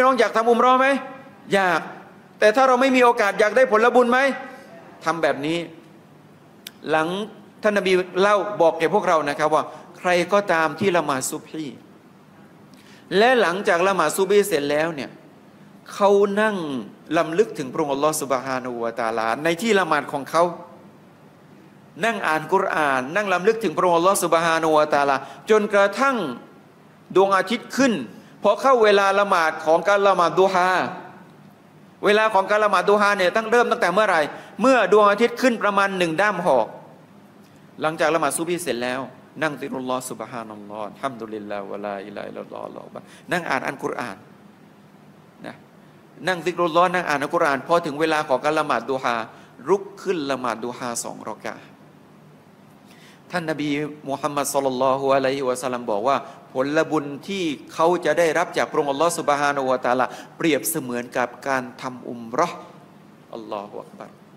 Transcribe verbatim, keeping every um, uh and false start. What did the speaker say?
พี่น้องอยากทำอุมเราะห์ไหมอยากแต่ถ้าเราไม่มีโอกาสอยากได้ผลบุญไหมทำแบบนี้หลังท่านนบีเล่าบอกแก่พวกเรานะครับว่าใครก็ตามที่ละหมาดซุบฮีและหลังจากละหมาดซุบฮีเสร็จแล้วเนี่ยเขานั่งลำลึกถึงพระองค์อัลลอฮฺซุบฮานะฮูวะตะอาลาในที่ละหมาดของเขานั่งอ่านกุรอานนั่งลำลึกถึงพระองค์อัลลอฮฺซุบฮานะฮูวะตะอาลาจนกระทั่งดวงอาทิตย์ขึ้นพอเข้าเวลาละหมาดของการละหมาดดุฮาเวลาของการละหมาดดุฮาเนี่ยตั้งเริ่มตั้งแต่เมื่อไหร่เมื่อดวงอาทิตย์ขึ้นประมาณหนึ่งด้ามหอกหลังจากละหมาดซุบฮีเสร็จแล้วนั่งซิกรุลลอฮฺซุบฮานัลลอฮฺอัลฮัมดุลิลลาฮฺวะลาอิลาฮะอิลลัลลอฮฺอัลลอฮฺอักบัรนั่งอ่านอัลกุรอานนะนั่งซิกรุลลอฮฺนั่งอ่านอัลกุรอานพอถึงเวลาของการละหมาดดุฮาลุกขึ้นละหมาดดุฮาสองรอกาอะห์ท่านนบีมุฮัมมัดศ็อลลัลลอฮุอะลัยฮิวะซัลลัมบอกว่าผลบุญที่เขาจะได้รับจากพระองค์อัลลอฮฺซุบฮานะฮูวะตะอาลาเปรียบเสมือนกับการทำอุมเราะห์อัลลอฮฺอักบัร